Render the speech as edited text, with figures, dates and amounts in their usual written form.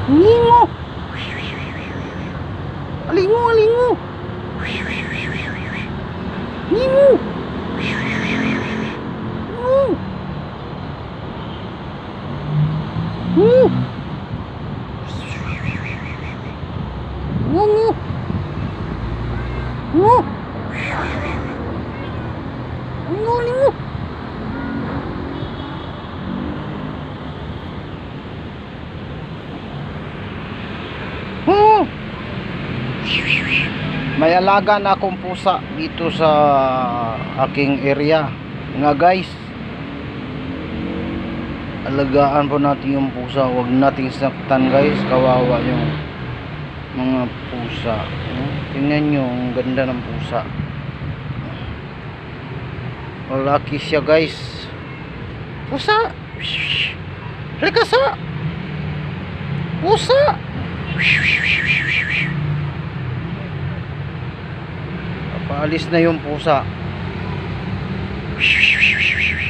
Lingo. Lingo, lingo. Lingo. May alaga na akong pusa dito sa aking area nga guys. Alagaan po natin yung pusa, huwag nating saktan guys, kawawa yung mga pusa. Tingnan nyo, ang ganda ng pusa. Malaki siya guys. Pusa, halika sa pusa. Paalis na yung pusa.